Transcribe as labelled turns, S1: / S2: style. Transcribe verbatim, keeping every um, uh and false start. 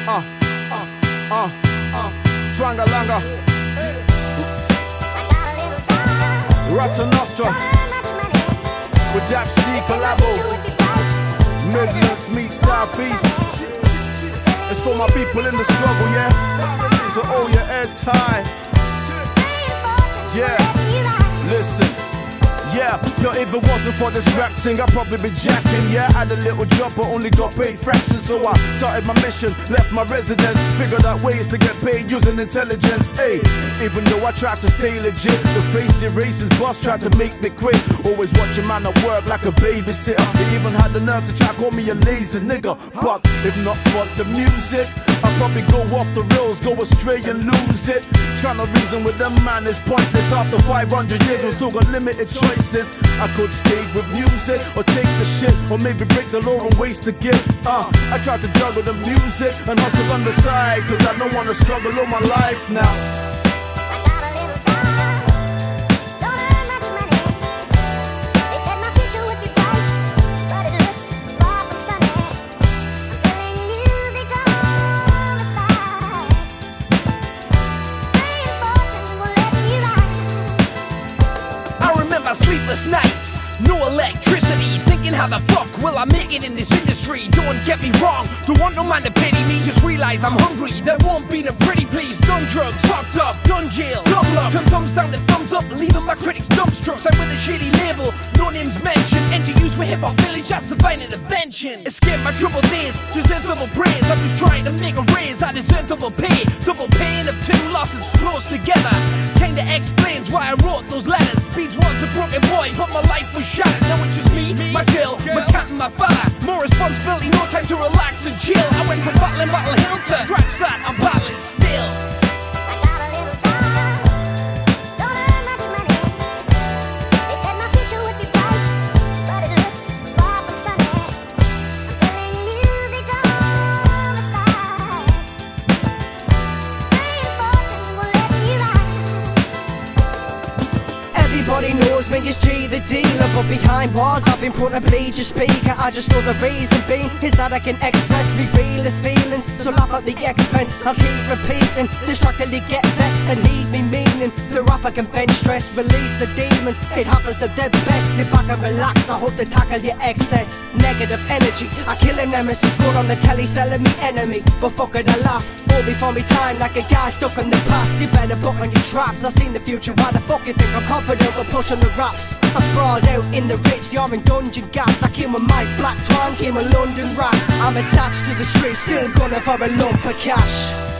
S1: uh, uh, uh, uh, Twangalanga, Rata Nostra, with Dap C E O collabo, Midlands meet Southeast. It's for my people in the struggle, yeah. So hold your heads high. Yeah, listen. Yeah, yo, if it wasn't for this rap thing, I'd probably be jacking. Yeah, I had a little job, but only got paid fractions. So I started my mission, left my residence, figured out ways to get paid using intelligence. Hey, even though I tried to stay legit, the face the racist boss tried to make me quit. Always watching man at work like a babysitter. They even had the nerve to try to call me a lazy nigga. But if not for the music, I'd probably go off the rails, go astray and lose it. Trying to reason with them, man, is pointless. After five hundred years, we still got limited choices. I could stay with music, or take the shit, or maybe break the law and waste the gift. Uh, I tried to juggle the music and hustle on the side, cause I don't wanna struggle all my life now.
S2: Sleepless nights, no electricity, thinking how the fuck will I make it in this industry? Don't get me wrong, don't want no man to pity me, just realize I'm hungry, there won't be no pretty please. Done drugs, fucked up, done jail, dumb luck, turn thumbs down to thumbs up, leaving my critics dumbstruck. I'm with a shitty label, no names mentioned, enter use with hip hop village, that's divine intervention. Escape my troubled days, deserve double praise, I'm just trying to make a raise, I deserve double pay, double pain of two losses close together. Kinda explains why I wrote those letters. Speeds once a broken boy, but my life was shattered. Now it's just me, my girl, my cat and my father. More responsibility, no time to relax and chill. I went from battling Battle Hill to scratch that, I'm battling still.
S3: Everybody knows me as G the dealer, but behind bars I've been put to bleed your speaker. I just know the reason being is that I can express me realest feelings, so laugh at the expense. I'll keep repeating, distractedly get vexed and heed me meaning. The rap I can bench stress, release the demons. It happens to the best. Sit back and relax, I hope to tackle your excess negative energy. I kill a nemesis, go on the telly selling me enemy, but fuck it, I laugh all before me time like a guy stuck in the past. You better put on your traps, I seen the future. Why the fuck you think I'm confident with pushing the raps? I'm sprawled out in the Ritz, you're in dungeon gaps. I came with mice, Blak Twang, came with London raps. I'm attached to the streets, still gunning for a lump of cash.